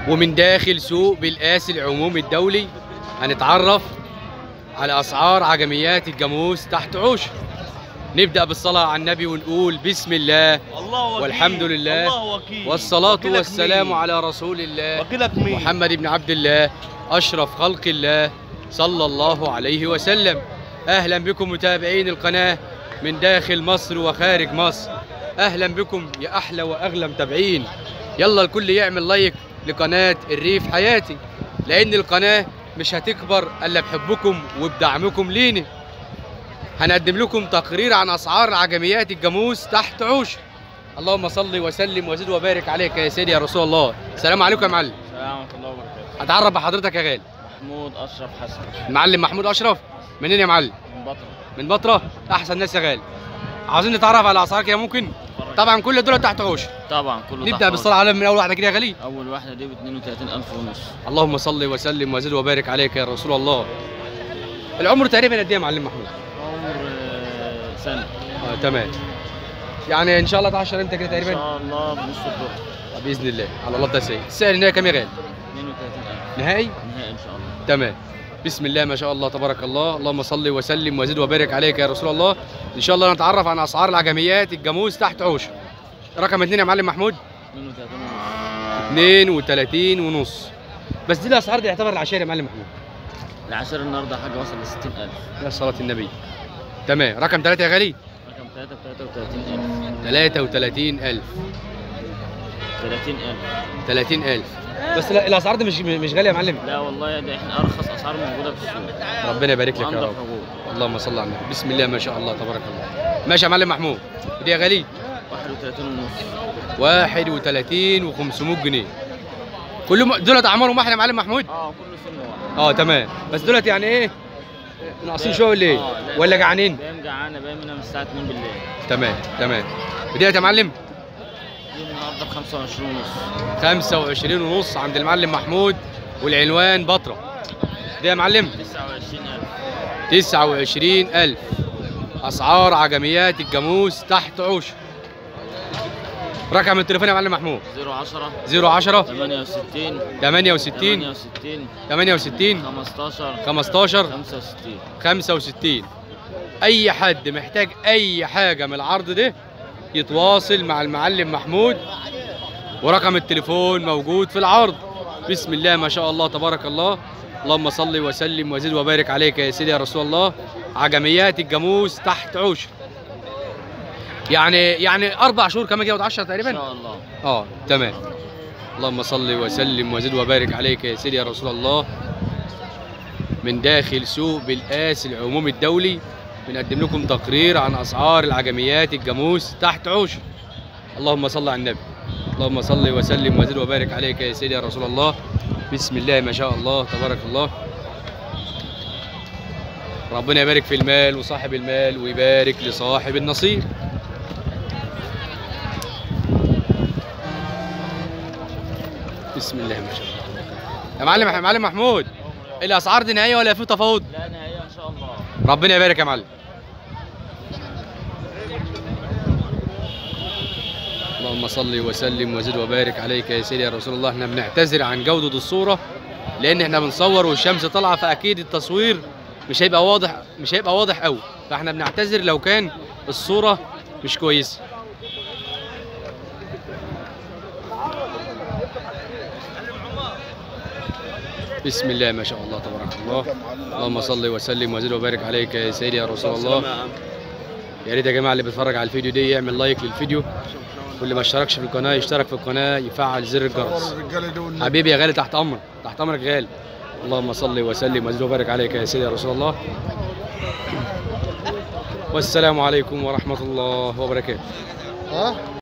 ومن داخل سوق بالقاس العمومي الدولي هنتعرف على أسعار عجميات الجاموس تحت عوش. نبدأ بالصلاة على النبي ونقول بسم الله والحمد لله والصلاة والسلام على رسول الله محمد بن عبد الله أشرف خلق الله صلى الله عليه وسلم. أهلا بكم متابعين القناة من داخل مصر وخارج مصر. أهلا بكم يا أحلى وأغلى متابعين. يلا الكل يعمل لايك لقناة الريف حياتي، لأن القناة مش هتكبر إلا بحبكم وبدعمكم لينا. هنقدم لكم تقرير عن أسعار عجميات الجاموس تحت عوش. اللهم صل وسلم وزد وبارك عليك يا سيدي يا رسول الله. السلام عليكم يا معلم. السلام ورحمة الله وبركاته. هتعرف بحضرتك يا غالي؟ محمود أشرف حسن. المعلم محمود أشرف منين يا معلم؟ من بطرة. من بطرة؟ أحسن ناس يا غالي. عاوزين نتعرف على أسعار كده ممكن؟ طبعا كل دول تحت عوش. طبعا كله نبدأ بالصلاة على من أول واحدة كده يا غالي. أول واحدة دي ب 32,000 ونص. اللهم صل وسلم وزد وبارك عليك يا رسول الله. العمر تقريبا قد إيه يا معلم محمود؟ عمر سنة. تمام. يعني إن شاء الله 10 أنت كده تقريبا؟ إن شاء الله بنص الظهر. بإذن الله على الله ده سيد. السعر النهائي كام يا غالي؟ 32,000. نهائي؟ نهائي إن شاء الله. تمام. بسم الله ما شاء الله تبارك الله. اللهم صل وسلم وزد وبارك عليك يا رسول الله. ان شاء الله نتعرف عن اسعار العجميات الجاموس تحت عوش. رقم 2 يا معلم محمود 32 ونص. بس دي الاسعار دي يعتبر العشير يا معلم محمود. العشر النهارده حاجة وصل ل 60,000. يا صلاة النبي. تمام. رقم 3 يا غالي؟ رقم 3 ب 33,000. 33,000. 30,000. 30,000. بس لا الاسعار دي مش غاليه يا معلم. لا والله ده احنا أرخص أسعار موجودة في السوق. ربنا يبارك لك يا رب. حقوق. اللهم صل على النبي. بسم الله ما شاء الله تبارك الله. ماشي يا معلم محمود. دي يا غالي 31 ونص. 31 و500 جنيه. كلهم دولت اعمارهم واحده يا معلم محمود؟ كله سن واحد. تمام. بس دولت يعني ايه؟ ناقصين شويه ولا ايه؟ ولا جعانين؟ بايم جعانه، بايم من الساعه 2 بالليل. تمام تمام. بدايه يا معلم؟ دي النهارده ب 25 ونص. 25 ونص عند المعلم محمود والعنوان بطرة. دي يا معلم 29,000. 29,000. اسعار عجميات الجاموس تحت عوش. رقم التليفون يا معلم محمود 010 010 68 68 68 15 15 65. 65. اي حد محتاج اي حاجه من العرض ده يتواصل مع المعلم محمود، ورقم التليفون موجود في العرض. بسم الله ما شاء الله تبارك الله. اللهم صل وسلم وزد وبارك عليك يا سيدي يا رسول الله. عجميات الجاموس تحت عوش. يعني 4 شهور كمان كده 10 تقريبا ان شاء الله. تمام. اللهم صل وسلم وزد وبارك عليك يا سيدي يا رسول الله. من داخل سوق بالقاس العمومي الدولي بنقدم لكم تقرير عن اسعار العجميات الجاموس تحت عوش. اللهم صل على النبي. اللهم صل وسلم وزد وبارك عليك يا سيدي يا رسول الله. بسم الله ما شاء الله تبارك الله. ربنا يبارك في المال وصاحب المال ويبارك لصاحب النصيب. بسم الله ما شاء الله. يا معلم محمود، الاسعار دي نهائيه ولا في تفاوض؟ لا نهائيه ان شاء الله. ربنا يبارك يا معلم. اللهم صل وسلم وزد وبارك عليك يا سيدي يا رسول الله. احنا بنعتذر عن جودة الصورة لأن احنا بنصور والشمس طالعة، فأكيد التصوير مش هيبقى واضح قوي، فاحنا بنعتذر لو كان الصورة مش كويسة. بسم الله ما شاء الله تبارك الله. اللهم صل وسلم وزد وبارك عليك يا سيدي يا رسول الله. يا ريت يا جماعة اللي بيتفرج على الفيديو دي يعمل لايك للفيديو، واللي ما اشتركش في القناه يشترك في القناه، يفعل زر الجرس. حبيبي يا غالي، تحت امرك تحت امرك يا غالي. اللهم صل وسلم وزد وبارك عليك يا سيدي يا رسول الله. والسلام عليكم ورحمه الله وبركاته.